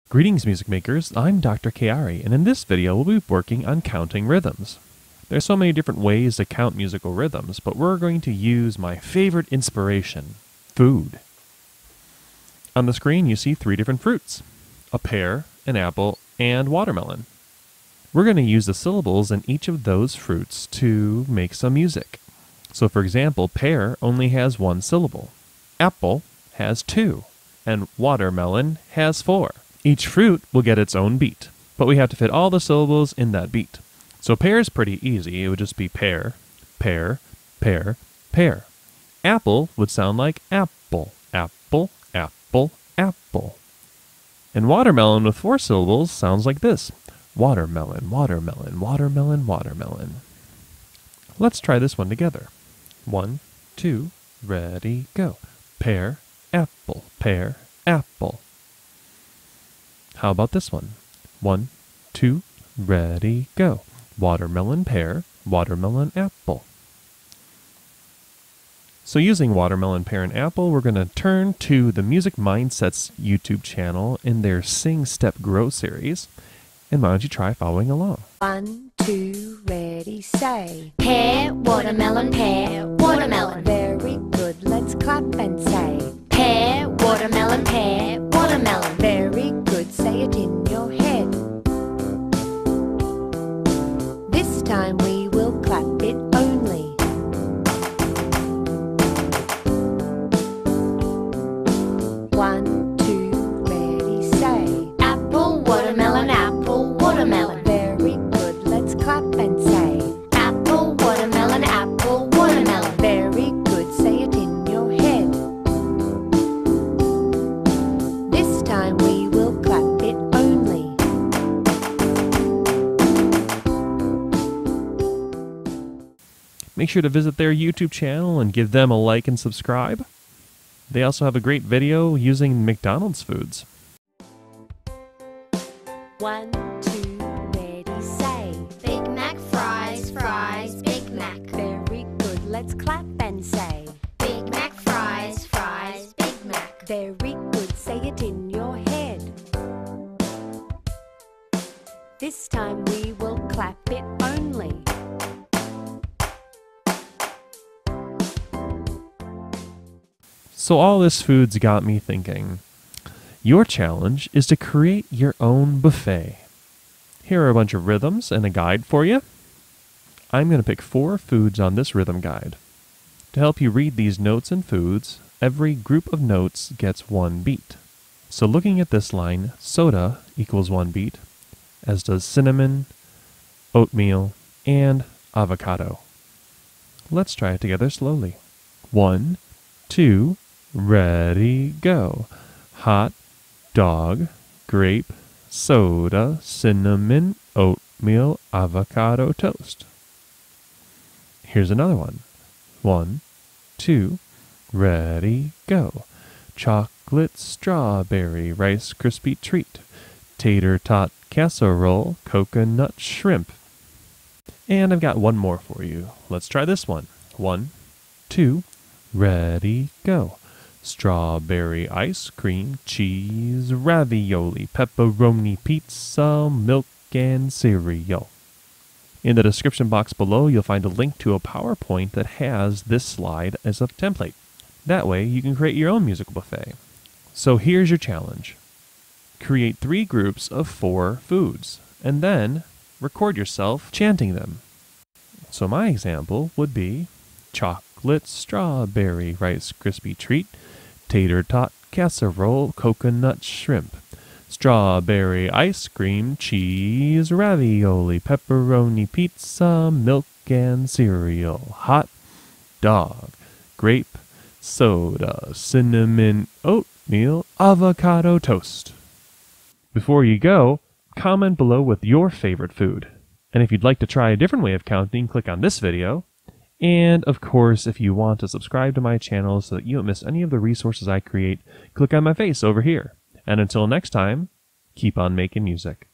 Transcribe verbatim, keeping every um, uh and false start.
Greetings, music makers. I'm Doctor Chiari, and in this video we'll be working on counting rhythms. There's so many different ways to count musical rhythms, but we're going to use my favorite inspiration, food. On the screen you see three different fruits, a pear, an apple, and watermelon. We're going to use the syllables in each of those fruits to make some music. So for example, pear only has one syllable, apple has two, and watermelon has four. Each fruit will get its own beat, but we have to fit all the syllables in that beat. So pear is pretty easy. It would just be pear, pear, pear, pear. Apple would sound like apple, apple, apple, apple. And watermelon with four syllables sounds like this. Watermelon, watermelon, watermelon, watermelon. Let's try this one together. One, two, ready, go. Pear, apple, pear, apple. How about this one? One, two, ready, go. Watermelon, pear, watermelon, apple. So using watermelon, pear, and apple, we're going to turn to the Music Mindsets YouTube channel in their Sing, Step, Grow series. And why don't you try following along? One, two, ready, say. Pear, watermelon, pear, watermelon. Very good, let's clap and say. Pear, watermelon, pear, watermelon. Very good, say it in your head. This time we will clap it only. One, two, ready, say. Apple, watermelon, apple, watermelon. Very good, let's clap and say. Apple, watermelon, apple, watermelon. Very good, say it in your head. This time we will clap it only. Make sure to visit their YouTube channel and give them a like and subscribe. They also have a great video using McDonald's foods. One, two, ready, say. Big Mac, fries, fries, Big Mac. Very good, let's clap and say. Big Mac, fries, fries, Big Mac. Very good, say it in your head. This time we will clap it only. So all this food's got me thinking. Your challenge is to create your own buffet. Here are a bunch of rhythms and a guide for you. I'm going to pick four foods on this rhythm guide. To help you read these notes and foods, every group of notes gets one beat. So looking at this line, soda equals one beat, as does cinnamon, oatmeal, and avocado. Let's try it together slowly. One, two, ready, go. Hot dog, grape, soda, cinnamon, oatmeal, avocado toast. Here's another one. One, two, ready, go. Chocolate, strawberry, Rice Krispie treat, tater tot casserole, coconut shrimp. And I've got one more for you. Let's try this one. One, two, ready, go. Strawberry ice cream, cheese, ravioli, pepperoni pizza, milk, and cereal. In the description box below, you'll find a link to a PowerPoint that has this slide as a template. That way, you can create your own musical buffet. So here's your challenge. Create three groups of four foods, and then record yourself chanting them. So my example would be chocolate, strawberry, Rice Krispie treat, tater tot casserole, coconut shrimp, strawberry ice cream, cheese, ravioli, pepperoni pizza, milk and cereal, hot dog, grape, soda, cinnamon, oatmeal, avocado toast. Before you go, comment below with your favorite food. And if you'd like to try a different way of counting, click on this video. And of course, if you want to subscribe to my channel so that you don't miss any of the resources I create, click on my face over here. And until next time, keep on making music.